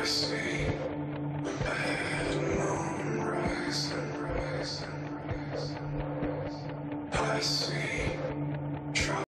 see the bad moon rise and rise and rise. I see